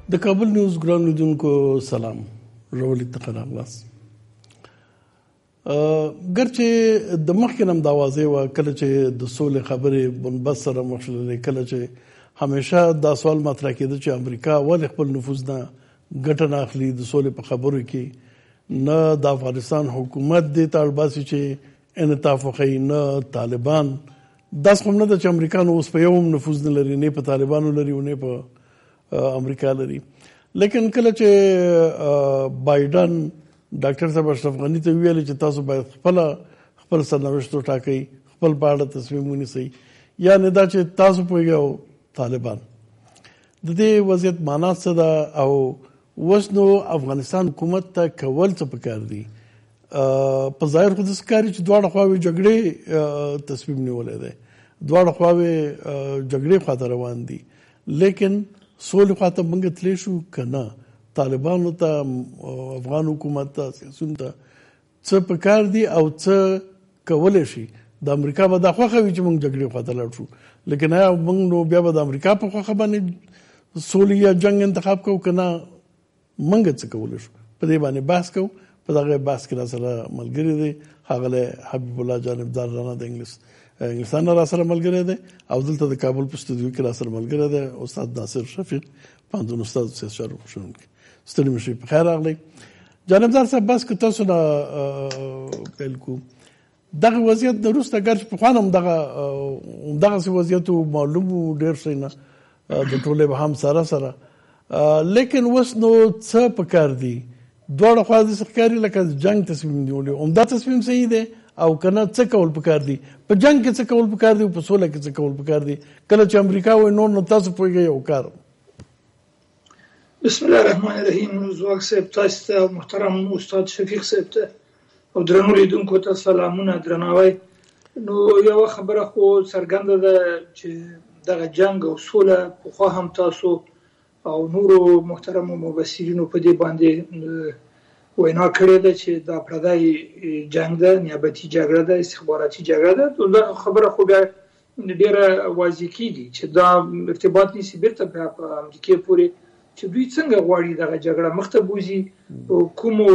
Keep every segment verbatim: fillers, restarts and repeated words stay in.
د کابل نیوز ګران لیدونکو سلام، راولي ته راغلاست. ګرچې د مخکې نه هم دا واضح وه کله چې د سولې خبرې بنبست سره مخ شولې، کله چې همیشه دا سوال مطرح کېده چې امریکا ولې خپل نفوذ نه ګټه نه اخلي د سولې په خبرو کې، نه د افغانستان حکومت دې ته اړ باسي چې انعطاف وښیي، نه طالبان. داسې خو هم نه ده چې امریکا نو اوس په یو هم نفوذ نه لري، نه په طالبانو لري او نه په امریکا لري. لیکن کله چې بایډن ډاکټر صاحب اشرف غني ته ویل چې تاسو باید خپل خپل سرنوشت وټاکئ، خپل په اړه تصمیم ونیسئ، یا نه دا چې تاسو پوهیږئ او طالبان. د دې وضعیت معنا څه ده او اوس نو افغانستان حکومت ته کول څه پکار دي؟ په ظاهر خو داسې ښکاري چې دواړه خواوې جګړې تصمیم نیولی دی، دواړه خواوې جګړې خواته روان دي، لیکن سولې خواته موږ تللی شو که نه؟ طالبانو ته، افغان حکومت ته، سیاسیونو ته څه پکار دي او څه کولی شي؟ د امریکا به دا خوښه وي چې موږ جګړې خواته لاړ شو، لیکن آیا موږ نو بیا به د امریکا په خوښه باندې سولې یا جنګ انتخاب کوو که نه؟ موږ څه کولی شو؟ په دې باندې بحث کوو. په دغه بحث کې را سره ملګری دی ښاغلی حبیب الله جانبدار رانا د انګلیس انګلستان نه را سره ملګری دی، او دلته د کابل په استودیو کې را سره ملګری دی استاد ناصر شفیق، پوهنتون استاد سیاست چارو ښوونکی. ستړي مه شئ، په خیر راغلی. جانبدار صاحب، بس که تاسو نه پیل کوو، دغه وضعیت د وروسته ګرچې پخوا هم دغه همدغسې وضعیت و، معلوم و ډېر شی نه د ټولې به هم سره سره، لیکن اوس نو څه پکار دي؟ دواړه خوا داسې ښکاري لکه جنګ تصمیم نیولی. همدا تصمیم صحیح دی او که نه څه کول پکار دي؟ په جنګ کې څه کول پکار دي او په سوله کې څه کول پکار دي؟ کله چې امریکا وایي نور نو تاسو پوهېږئ یو کار. بسم الله الرحمن الرحیم. زواک صاحب تاسو ته او محترم استاد شفیق صاحب ته او درنو لیدونکو ته سلامونه، درناوی. نو یوه خبره خو څرګنده ده چې دغه جنګ او سوله پخوا هم تاسو او نورو محترمو مبصرینو په دې باندې وینا کړې ده چې دا پردی جنګ ده، نیابتي جګړه ده، استخباراتي جګړه ده. دا خبره خو بیا ډېره واضح کېږي چې دا ارتباط نیسي بیرته په امریکې پورې چې دوی څنګه غواړي دغه جګړه مخته بوځي، په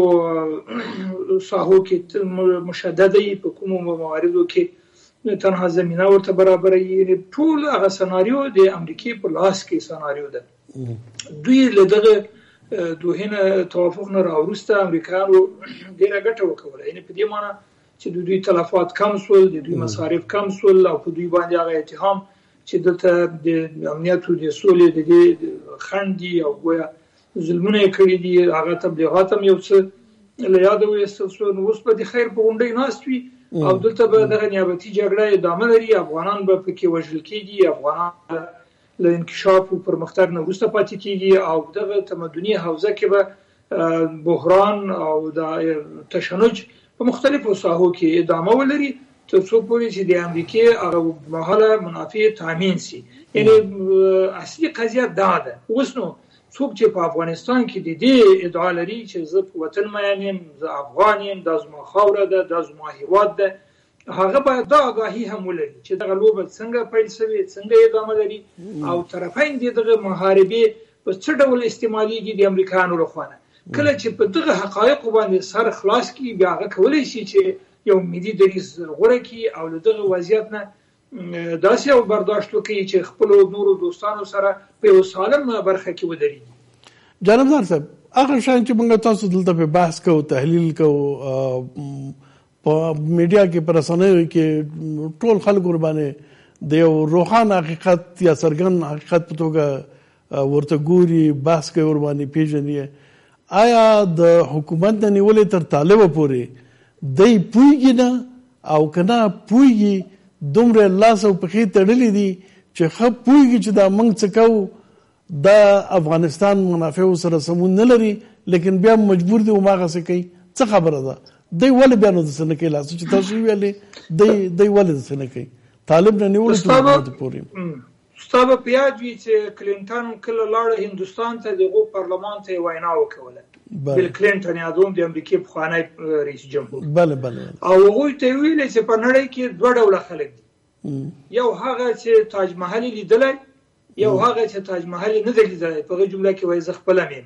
کومو ساحو کې مشدده وي، په کومو مواردو کې تنها زمینه ورته برابروي. ټول هغه سناریو د امریکې په لاس کې سناریو ده. دوی له دغه دوهنه توافق نه راوروسته امریکایانو ډېره ګټه وکړله، یعنې په دې معنی چې د دوی تلفات کم سول، د دوی مصارف کم سول، او په دوی باندې هغه اتهام چې دلته د امنیت او د سولې د دې خنډ دي او ګویا ظلمونه یې کړي دي، هغه تبلیغات هم یو څه له یاده وایستل سول. نو اوس به د خیر په غونډۍ ناست وي او دلته به دغه نیابتي جګړه ادامه لري، افغانان به پکې وژل کېږي، افغانان له انکشاف او پرمختګ نه وروسته پاتې کېږي، او دغه تمدني حوزه کې به بحران او د تشنج په مختلفو ساحو کې ادامه ولري تر څو پورې چې د امریکې هغه مهاله منافع تامین سي. یعنې اصلي قضیه دا ده. اوس نو څوک چې په افغانستان کې د دې ادعا لري چې زه په وطن مین یم، زه افغان یم، دا زما خاوره ده، دا زما هیواد ده، هغه باید دا آگاهي هم ولري چې دغه لوبه څنګه پیل شوې، څنګه ادامه لري، او طرفین د دغه محاربې په څه ډول استعمالیږي د امریکایانو لخوا. کله چې په دغه حقایقو باندې سر خلاص کړي، بیا هغه کولی شي چې یو ملي دریځ غوره کړي او له دغه وضعیت نه داسې یو برداشت وکړي چې خپلو نورو دوستانو سره په یو سالم برخه کې ودرېږي. جانبدار صاحب، هغه شیان چې موږ تاسو دلته په بحث کوو، تحلیل کوو، په میډیا کې، په رسنیو کې ټول خلک ورباندې د یو روښانه حقیقت یا څرګند حقیقت په توګه ورته ګوري، بحث کوي، ورباندې پیژني. آیا د حکومت نه نیولې تر طالبه پورې دی پوهېږي نه او که نه پوهېږي؟ دومره لاس او پښې تړلي دي چې ښه پوهېږي چې دا موږ څه کوو، دا افغانستان منافعو سره سمون نه لري، لیکن بیا مجبور دي هماغسې کوي. څه خبره ده؟ دی ولې بیا نو داسې نه کوي؟ لاسو چې تاسو ویلې دی دی ولې داسې نه کوي؟ طالب نه نیولې تر حکومت پورې. ستا به په یاد وي چې کلینټن کله لاړه هندوستان ته، د هغو پارلمان ته یې وینا وکوله. بیل کلینټن یادوم، د امریکې پخوانی رئیس جمهور. بله بله. او هغوی ته یې ویلې چې په نړۍ کې دوه ډوله خلک دي. یو هغه چې تاج محل لیدلی یو هغه چې تاج محل نه دی لیدلی په هغه جمله کې وایي زه خپله مې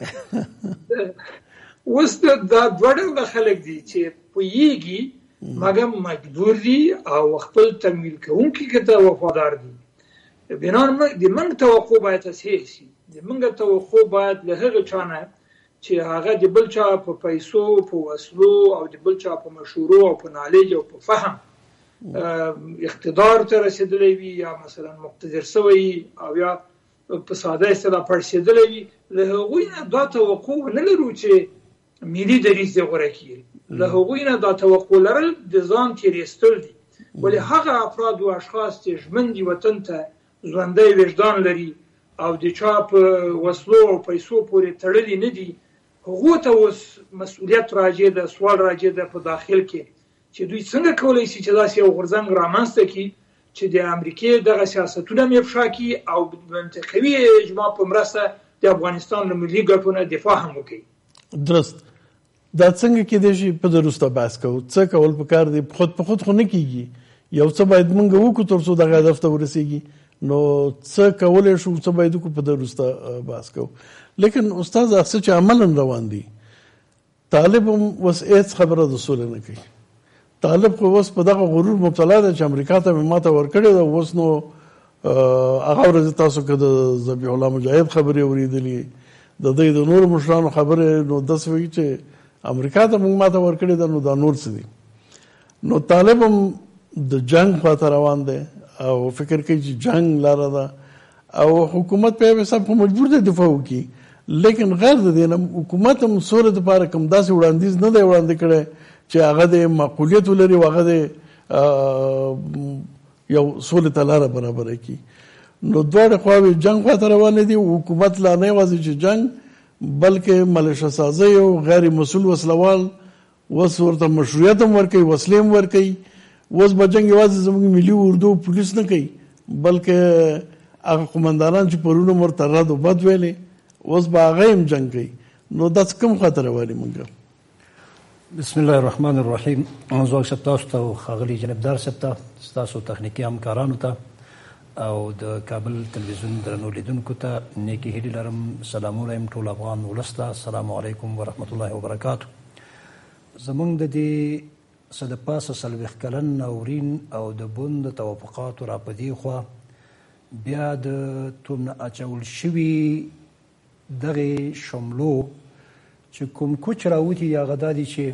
اوس دا دوه ډوله خلک دي چې پوهېږي مګر مجبور دي او خپل تمویل کوونکي ته وفادار دي. بنا د موږ توقع باید تصحیح شي. د موږ توقع باید له هغه چا نه چې هغه د بل چا په پیسو په وسلو او د بل چا په مشورو او په نالج او په فهم اقتدار ته رسېدلی وي یا مثلا مقتدر شوی او یا په ساده اصطلاح پړسېدلی وي، له هغوی نه دا توقع نه لرو چې ملي دریځ دې غوره کړي. له هغوی نه دا توقع لرل د ځان تېرېستل دي. ولې هغه افراد او اشخاص چې ژمن دي وطن ته، ژوندی وجدان لري او د چا په وسلو او پیسو پورې تړلي نه دي، هغو ته اوس مسؤلیت راجع ده، سوال راجع ده په داخل کې چې دوی څنګه کولی شي چې داسې یو غورځنګ رامنځته کړي چې د امریکې دغه سیاستونه هم افشا کړي او منطقوي اجماع په مرسته د افغانستان له ملي ګټو نه دفاع هم وکړي. درست. دا څنګه کېدای شي په درسته بحث کوو؟ څه کول پکار دي؟ خود په خود خو نه کېږي، یو څه باید موږ وکړو تر څو دغه هدف ته ورسېږي. نو څه کولی شو، څه باید وکړو، په درسته بحث کوو. لیکن استاد څه چې عملا روان دي، طالب هم اوس هېڅ خبره د سولې نه کوي. طالب خو اوس په دغه غرور مبتلا دی چې امریکا ته مې ماته ورکړې ده. اوس نو هغه ورځ تاسو که د ذبیح الله مجاهد خبرې اورېدلې، د دوی د نورو مشرانو خبرې، نو داسې وایي چې امریکا ته موږ ماته ورکړې ده، نو دا نور څه دي. نو طالب هم د جنگ خواته روان دی او فکر کوي چې جنگ لاره ده او حکومت په یو حساب خو مجبور دی دفاع وکړي. لیکن غیر د دې نه حکومت هم سولې دپاره کوم داسې وړاندیز نه دی وړاندې کړی چې هغه د معقولیت ولري او هغه د یو سولې ته لاره برابره کړي. نو دواړه خواوې جنگ خواته روانې دي. حکومت لا نه یوازې چې جنگ، بلکې ملیشه سازۍ او غیر مسؤل وسلوال اوس ورته مشروعیت هم ورکوي، وسلې هم ورکوي. اوس به جنګ یوازې زموږ ملي اردو پولیس نه کوي، بلکې هغه قمندانان چې پرونه مو ورته رد و بد ویلې، اوس به هغه هم جنګ کوي. نو داسې کوم خواته روانې موږ؟ بسم الله الرحمن الرحیم. زه صاحب تاسو ته ښاغلي جنبدار صاحب ته، ستاسو تخنیکي همکارانو ته او د کابل تلویزیون درنو لیدونکو ته نیکې هیلې لرم. سلامونه یم ټول افغان ولس ته. السلام علیکم ورحمت الله وبرکاتو. زمونږ د دې څه د پاسه څلوېښت کلن ناورین او د بند توافقاتو را په دې خوا بیا د تومنه اچول شوي دغې شملو چې کوم کوچ راوتي هغه دا دي چې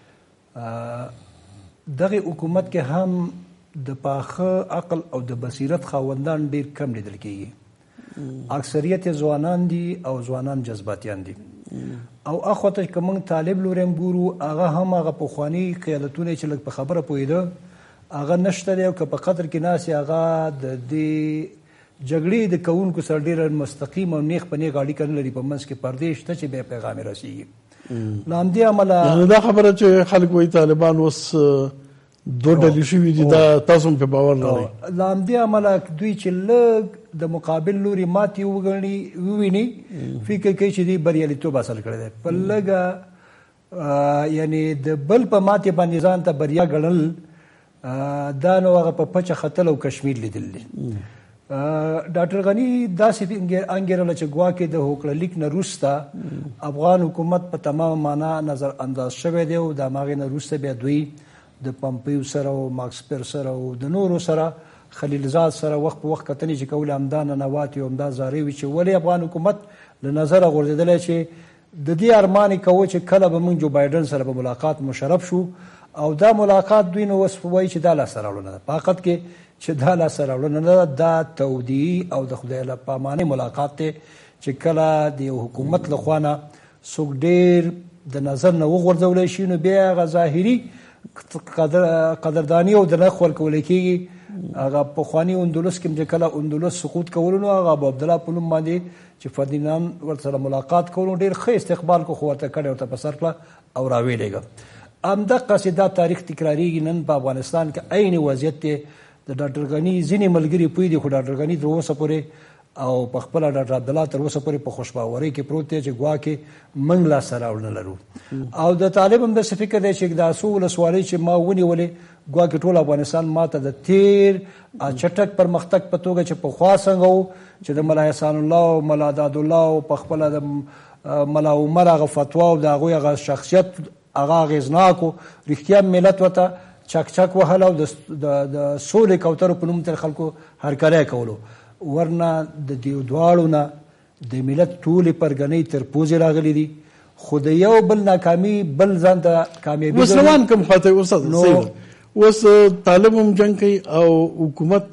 دغې حکومت کې هم د پاخه عقل او د بصیرت خاوندان ډیر کم لیدل کېږي. اکثریت ځوانان دي او ځوانان جذباتیان دي. او اخوته که موږ طالب لوري هم ګورو، هغه هم هغه پخواني قیادتونه چې لږ په خبره پوهېده هغه نشته دی، او که په قدر کې ناست هغه د دې جګړې د کوونکو سره ډېره مستقیم او نیغ په نیغ اړیکه نه لري. په منځ کې پردې شته چې بیا پیغام یې رسېږي. له همدې امله دا خبره چې خلک وایي طالبان اوس دو ډلې شوي دي، دا تاسو هم په باور لرئ؟ له همدې امله دوی چې لږ د مقابل لوري ماتې وګڼي وویني، فکر کوي چې دوی بریالیتوب حاصل کړی دی. په لږه یعنې د بل په ماتې باندې ځان ته بریا ګڼل، دا نو هغه په پچه ختل او کشمیر لیدل دي. ډاکټر غني داسې انګېرله چې ګواکې د هوکړه لیک نه وروسته افغان حکومت په تمامه معنا نظر انداز شوی دی، او د هماغې نه وروسته بیا دوی د پمپیو سره او ماکسپر سره او د نورو سره خلیلزاد سره وخت په وخت کتنې چې کولې، همدا ننواتې او همدا زارې وي چې ولې افغان حکومت له نظره غورځېدلی چې د دې ارمان یې کوه چې کله به موږ جو بایډن سره به ملاقات مشرف شو. او دا ملاقات دوی نو اوس وایي چې دا لاسته راوړنه ده. په حقیقت کې چې دا لاسته راوړنه نه ده، دا تودیعي او د خدای له پامانې ملاقات دی چې کله د یو حکومت له خوا نه څوک ډېر د نظر نه وغورځولی شي، نو بیا هغه ظاهري قدرداني او درنښت ورکولی کېږي. هغه پخواني اندلس کې چې کله اندلس سقوط کولو، نو هغه ابو عبدالله په نوم باندې چې فردیناند ورسره ملاقات کولو ډېر ښه استقبال کو، خو ورته کډې ورته په سر کړه او راویلېږه. همدقسې دا تاریخ تکراریږي. نن په افغانستان کې عین وضعیت دی. د ډاکټر غني ځینې ملګري پوه دي، خو ډاکټر غني تر اوسه پورې او په خپل ډاکټر عبدالله تر اوسه پورې په خوشباورۍ کې پروت دی چې ګواکې موږ لاسته راوړنه لرو او د طالب هم داسې فکر دی چې دا څو ولسوالۍ چې ما ونیولې ګواکې ټول افغانستان ماته د تیر چټک پرمختګ په توګه چې پخوا څنګه و چې د ملا احسان الله او ملا داد الله او په خپله د ملا عمر هغه فتوا او د هغوی هغه شخصیت هغه اغېزناک و رښتیا ملت ورته چک چک وهل او د سولې کوترو په نوم تر خلکو هرکلی کولو ورنه د دې دواړو نه د ملت ټولې پرګنۍ تر پوزې راغلي دي خو د یو بل ناکامي بل ځان ته کامیابي اوس روان کوم خواته استاد اوس طالب هم جنګ کوي او حکومت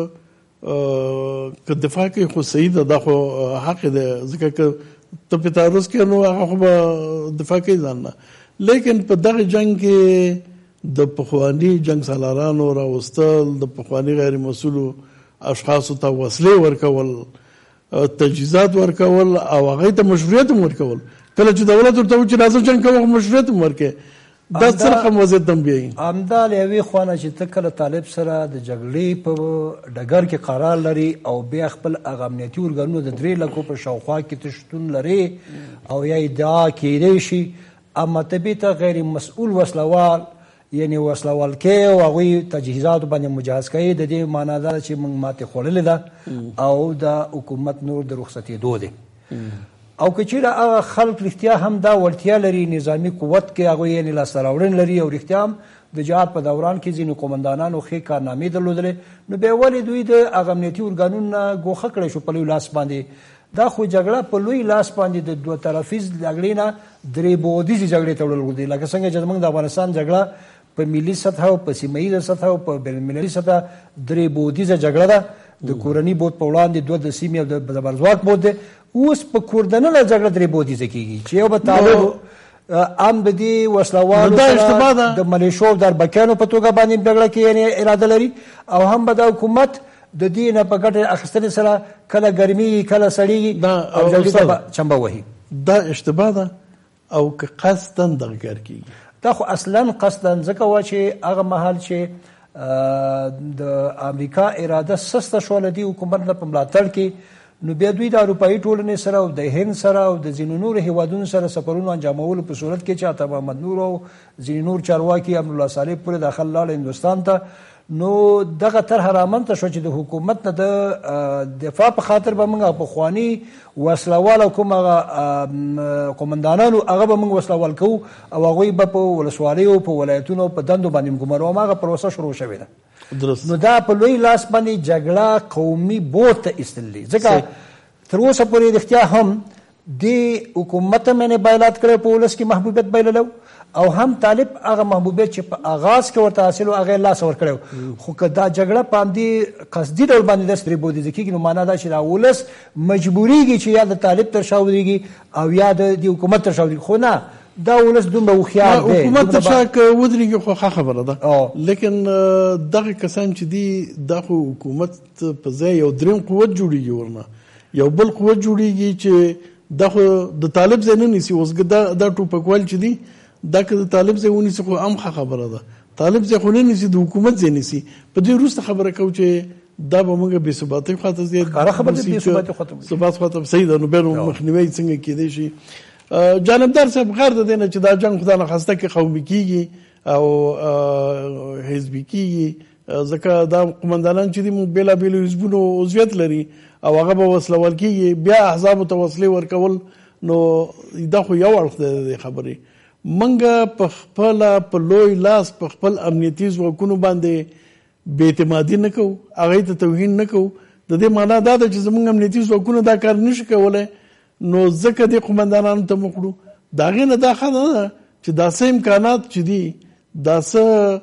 که دفاع کوي خو صحیح ده دا خو حق دی ځکه که ته په تعرض کې نو هغه خو به دفاع کوي ځان نه لیکن په دغه جنګ کې د پخواني جنګ سالارانو راوستل د پخواني غیر مسؤلو اشخاصو ته وسلې ورکول تجهیزات ورکول او هغه ته مشروعیت ورکول کله چې دولت ورته چې راځي جنګ کوي مشروعیت ورکړي دا څه رقم وضعیت هم بیایي همدا له یوې خوا نه چې ته کله طالب سره د جګړې په ډګر کې قرار لري او بیا خپل هغه امنیتي ارګانونو د درې لکو په شاوخوا کې ته شتون لري او یا ادعا کیدی شي اما طبیعي ته غیر مسؤل وسلوال یعنی وسلوال کې او هغوی تجهیزاتو باندې مجهز کوي د دې معنا دا چې موږ ماتې خوړلې ده او د حکومت نور د رخصتېدو دی او که چېرې هغه خلک رښتیا هم دا وړتیا لري نظامي قوت کې هغوی یعنې لاسته راوړنې لري او رښتیا هم د جهاد په دوران کې ځینې قومندانانو ښې کارنامې درلودلې نو بیا ولې دوی د هغه امنیتي ارګانونو نه ګوښه کړی شو په لوی لاس باندې دا خو جګړه په لوی لاس باندې د دوه طرفیز جګړې نه درې بعدیزې جګړې ته وړل دي لکه څنګه چې زموږ د افغانستان جګړه په ملي سطح او په سیمه ییزه سطح او په بین المللي سطح درې بعدیزه جګړه ده د کورني بود په وړاندې دوه د سیمې او د زبرځواک بود دی اوس په کوردنله جګړه درې بعدیزه کیږي چې یو به طالب ام د دې وسلوالو سره د ملیشو او د اربکیانو په توګه باندې جګړه کې یعنې اراده لري او هم به د حکومت د دې نه په ګټه اخیستنې سره کله ګرمي کله سړیږي او جګړې ته چمبه وهي دا اشتباه ده او که قصدا دغه کار کیږي دا خو اصلا قصدا ځکه وه چې هغه مهال چې د امریکا اراده سسته شوله دي حکومت نه په ملاتړ کې نو بیا دوی د اروپایي ټولنې سره او د هند سره او د ځینو نورو هیوادونو سره سفرونو انجامولو په صورت کې چې عطا محمد نور او ځینې نور چارواکي امرالله صالح پورې داخل لاړ هندوستان ته نو دغه طرحه رامنځته شوه چې د حکومت نه د دفاع په خاطر به موږ پخواني وسلوال او کوم هغه قومندانانو هغه به موږ وسلوال کوو او هغوی به په ولسوالیو په ولایتونو په دندو باندې ګمارو هماغه پروسه شروع شوې ده نو دا په لوی لاس باندې جګړه قومي بود ته ایستل دي ځکه تر اوسه پورې رښتیا هم د حکومت مې بایلات کړی په ولس کې محبوبیت بایللو او هم طالب هغه محبوبیت چې په آغاز کې ورته حاصل و هغه لاس ورکړی خو که دا جګړه په همدې قصدي ډول باندې داسې درې بعدیزه کېږي نو معنا دا چې دا ولس مجبورېږي چې یا د طالب تر شا ودرېږي او یا د حکومت تر شا ودرېږي خو نه دا ولس دومره هوښیار دی حکومت تر شا که ودرېږي خو ښه خبره ده لیکن دغه کسان چې دي دا خو حکومت په ځای یو درېیم قوت جوړېږي ورنه یو بل قوت جوړېږي چې دا خو د طالب ځای نه نیسي اوس دا ټوپکوال چې دي دا که د طالب ځای ونیسي خو هم ښه خبره ده طالب ځای خو نه نیسي د حکومت ځای نیسي په دې وروسته خبره کوو چې دا به موږ بې ثباتۍ خواته ځي ثبات خواته صحیح ده نو بیا نو مخنیوی څنګه کېدی شي جانبدار صاحب غیر د دې نه چې دا جنګ خدا نخواسته کې قومي کېږي او حزبي کېږي ځکه دا قومندانان چې دي موږ بېلابېلو حزبونو عضویت لري او هغه به وسله ول کېږي بیا احزابو ته وسلې ورکول نو دا خو یو اړخ دی د خبرې منګه په خپله په لوی لاس په خپل امنیتي ځواکونو باندې بې اعتمادي نه کوو هغوی ته توهین نه کوو د دې معنا دا ده چې زموږ امنیتي ځواکونه دا کار نشي کولی نو ځکه دې قومندانانو ته موږ کړو د هغې نه دا ښه نه ده چې دا څه امکانات چې دي دا څه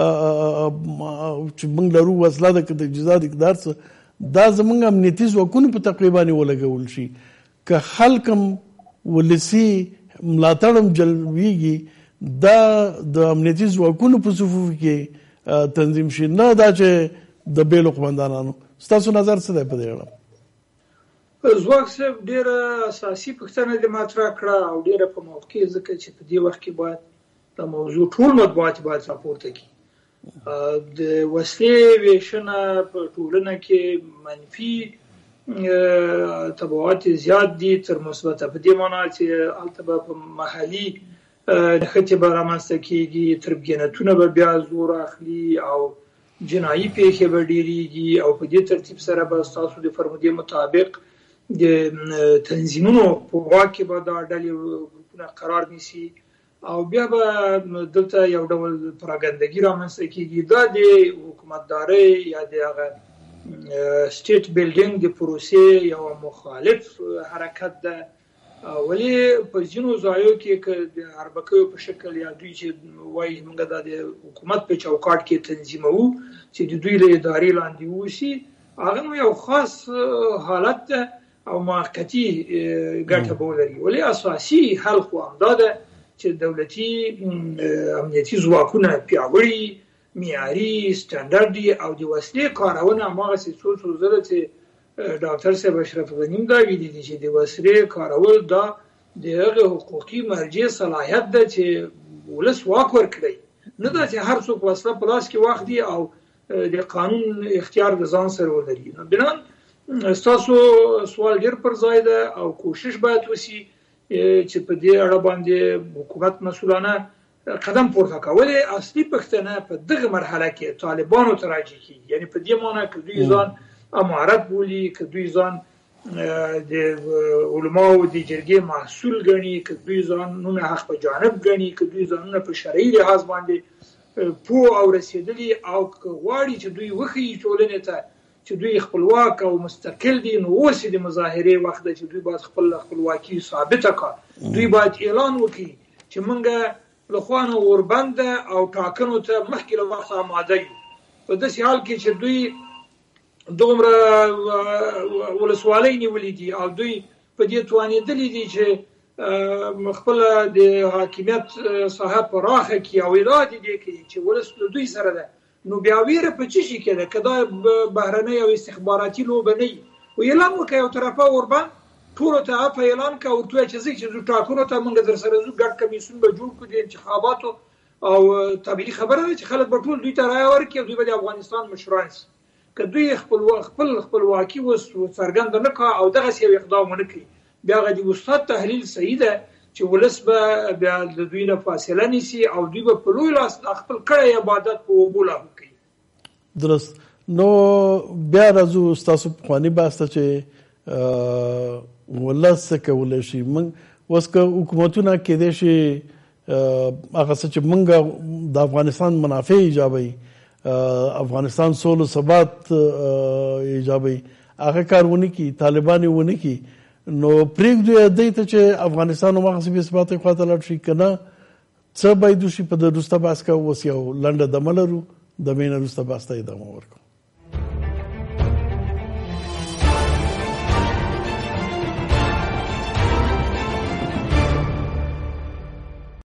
چې موږ لرو وسله ده که تجهیزات اقدار څه دا زموږ امنیتي ځواکونو په تقویه باندې ولګول شي که خلک هم ولسي ملاتړ هم جلبېږي دا د امنیتي ځواکونو په صفوفو کې تنظیم شي نه دا چې د بیلو قومندانانو ستاسو نظر څه دی په دې اړه ځواک صاحب ډېره اساسي پوښتنه دې مطرح کړه او ډېره په موقع ځکه چې په دې وخت کې باید دا موضوع ټول مطبوعات باید راپورته کړي د وسلې ویشنه په ټولنه کې منفي تبعات زیات دي تر مثبته، په دې معنی چې هلته به په محلي نښتې به رامنځته کېږي، تربیانتونه به بیا زور اخلي او جنایي پیښې به ډېرېږي، او په دې ترتیب سره به ستاسو د فرمودې مطابق د تنظیمونو په واک کې به دا ډلې ګروپونه قرار نیسي او بیا به دلته یو ډول پراګندګي رامنځته کېږي. دا د حکومتدارۍ یا د هغه سټیټ بیلډینګ د پروسې یو مخالف حرکت ده. ولی په ځینو ځایو کې که د اربکیو په شکل یا دوی چې وایي موږ دا د حکومت په چوکاټ کې تنظیموو چې د دوی له ادارې لاندې واوسي، هغه نو یو خاص حالت ده او موقتي ګټه به ولري. ولی اساسي حل خو همدا ده چې دولتي امنیتي ځواکونه پیاوړي، معیاري، سټنډرډي او د وسلې کارونه هماغسې څو څو ځله چې ډاکټر صاحب اشرف غني هم دا ویلي دي چې د وسلې کارول دا د هغه حقوقي مرجع صلاحیت ده چې ولس واک ورکړي، نه دا چې هر څوک وسله په لاس کې واخلي او د قانون اختیار د ځان سره ولري. نو بنان ستاسو سوال ډېر پر ځای ده او کوشش باید وشي چې په دې اړه باندې حکومت مسؤلانه قدم پورته کوي. اصلي پښتنه په دغه مرحله کې طالبانو ته راځي، یعنی په دې معنی چې دوی ځان امارت بولی، که دوی ځان د علماو د جرګې محصول ګڼي، که دوی ځانونه حق په جانب ګڼي، که دوی ځانونه په شرعي لحاظ باندې پوه او رسېدلي او که غواړي چې دوی وښیي ټولنې ته چې دوی خپلواک او مستقل دي، نو اوس د مظاهرې وخت ده چې دوی باید خپل خپلواکي ثابته کړي. دوی باید اعلان وکړي چې موږ له خوا نه اوربنده او ټاکنو ته مخکې له وخته آماده یو. په داسې حال کې چې دوی دومره ولسوالۍ نیولې دي او دوی په دې توانېدلي دي چې خپل د حاکمیت ساحه پراخه کړي او ادعا دي کوي چې ولس له دوی سره ده، نو بیا ویره په څه شي کې ده؟ که دا بهرنۍ او استخباراتي لوبه نه وي، و اعلان وکړه یو طرفه اوربند ټولو ته عفه اعلان کړه ورته وایه چې ځئ چې ځو ټاکنو ته، موږ در سره ځو، ګډ کمیسیون به جوړ کړو د انتخاباتو، او طبیعي خبره ده چې خلک به ټول دوی ته رایه ورکړي او دوی به د افغانستان مشران شي. که دوی خپل خپل خپلواکي څرګنده نه کړه او دغسې یو اقدام ونه کړي، بیا هغه د استاد تحلیل صحیح ده چې ولس به بیا د دوی نه فاصله نیسي او دوی به په لوی لاس خپل کړی عبادت په اوبو لاهو کوي. درست. نو بیا راځو ستاسو پخواني بحث ته چې ولس څه کولی شي. موږ اوس که حکومتونه کیدای شي هغه څه چې موږ د افغانستان منافع ایجابوي، افغانستان سول و ثبات ایجابوي، هغه کار ونه کړي، طالبان یې ونه کړي، نو پرېږدو یې دی ته چې افغانستان هماغسې بې ثباتۍ خواته لاړ شي که نه؟ څه باید وشي؟ په د وروسته بحث کې اوس یو لنډه دمه لرو، دمې نه وروسته بحث ته ادامه ورکړو.